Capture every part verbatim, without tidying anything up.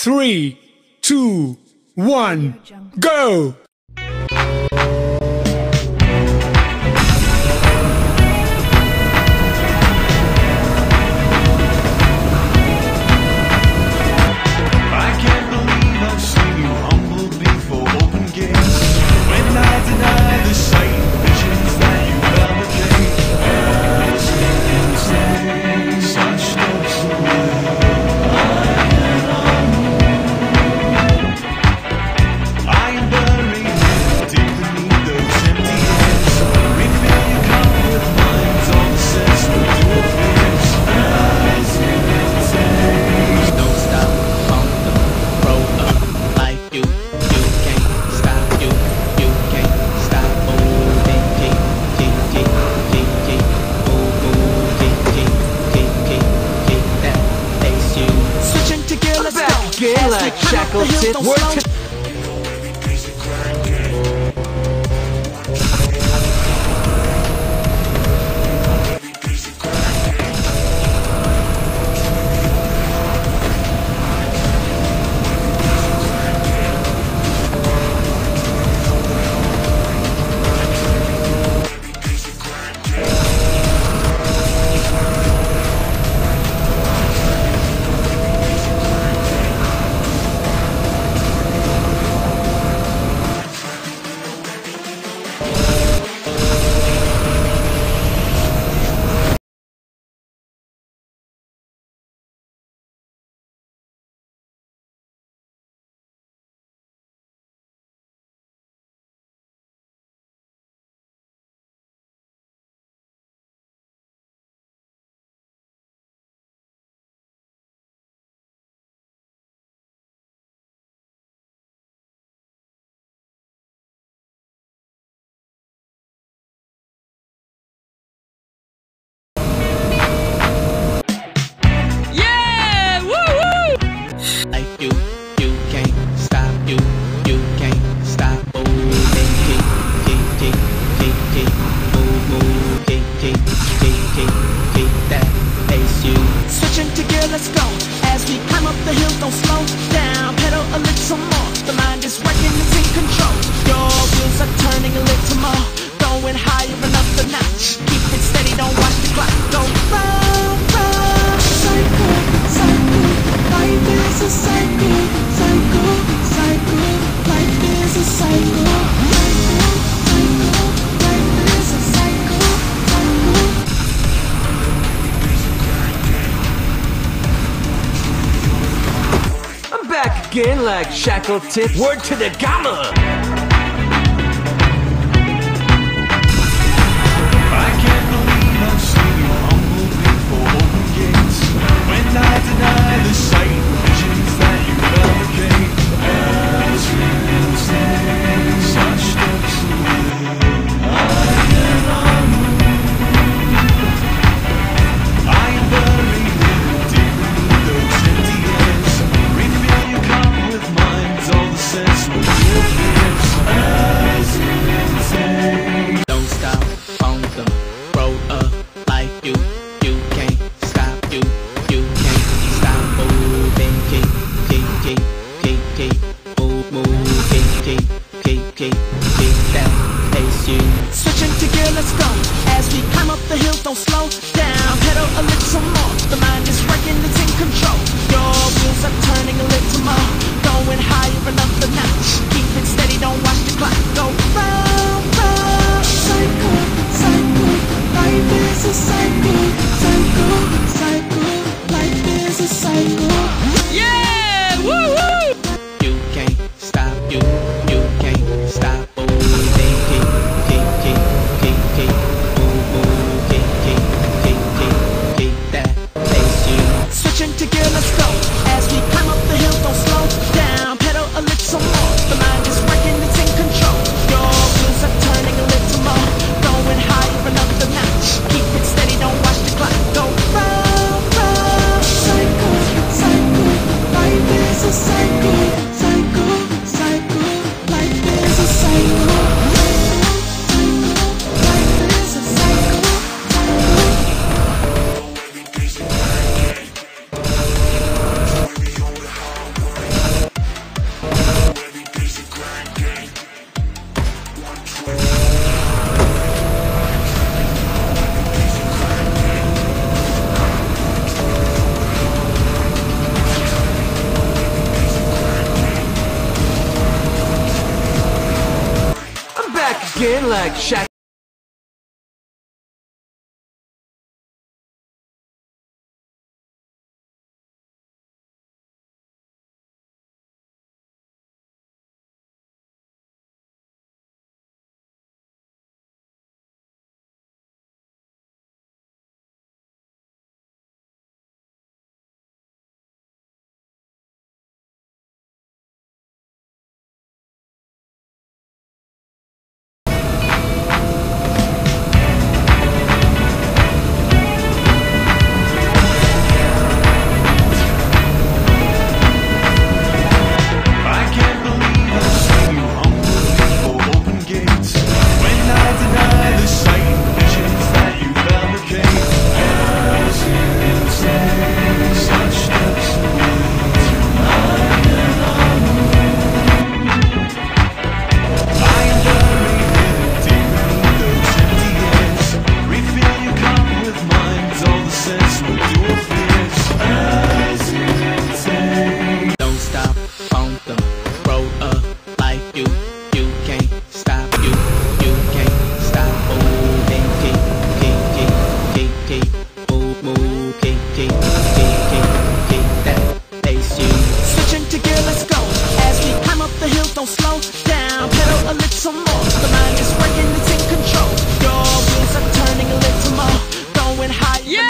Three, two, one, go! Like shackled tip, word to let's go. As we climb up the hill, don't slow down. Pedal a little more. The mind is working, it's in control. Your wheels are turning a little more. Going higher another notch. Keep it steady, don't watch the clock. Go round, round. Cycle, cycle. Life is a cycle. Cycle, cycle. Life is a cycle. Cycle, cycle. Life is a cycle. Cycle. Back again like shackled tip, word to the gamma. I can't believe I've seen you humble before open gates. When I deny the sight, visions that you fabricate. As you take such steps away, I cannot move. I am buried deep beneath those empty hands. Refill you come with minds, all the sense with your fears. As you take. Don't stop, phone them, grow up like you. You can't stop, you, you can't stop moving. Keep, keep, keep, keep, keep, move, move, keep, keep, keep, keep, keep that pace. You switching to gear, let's go. As we climb up the hill, don't slow down. Pedal a little more. The mind is working, it's in control. Your wheels are turning a little more. Going higher another notch. Keep it steady, don't watch the clock. Go round, round. Cycle, cycle. Life is a cycle. Cycle, cycle. Life is a cycle. Yeah, woo woo. You can't stop, you, you can't stop. Moving, keep, keep, keep, keep, keep, move, move, keep, keep, keep, keep, keep. again like shack. I can't believe I see you humbling for open gates. When I deny the sight and visions that you fabricate. As you take such steps away, I am buried here deep beneath those empty years. Refill your cup with mine, with all the sense will do a fears. As you take. Don't stop on the road of life. You, you can't stop. You, you can't stop moving. Keep, keep, keep, keep, keep, move, move, keep, keep, keep, keep, keep that pace. You switching to gear, let's go. As we climb up the hill, don't slow down. Pedal a little more. The mind is working, it's in control. Your wheels are turning a little more. Going high. Yeah.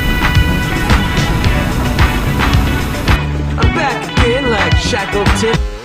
I'm back again like shackled tip.